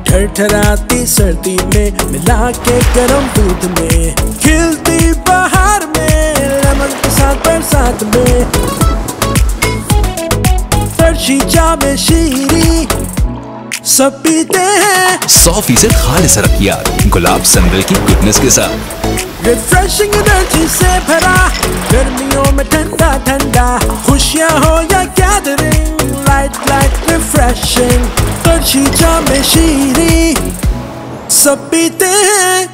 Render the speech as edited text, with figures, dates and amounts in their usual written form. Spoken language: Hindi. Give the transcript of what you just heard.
ठरठराती सर्दी में मिला के गरम दूध में, खिलती बहार में लेमन के साथ बरसात में। कर्शी जाम शीरी सब पीते हैं 100% खालिस अरकियात, गुलाब संदल की गुडनेस के साथ। रिफ्रेशिंग एनर्जी से भरा, गर्मियों में ठंडा ठंडा, खुशियाँ हो या गैदरिंग, लाइट लाइट रिफ्रेशिंग। कर्शी जाम शीरी सब पीते हैं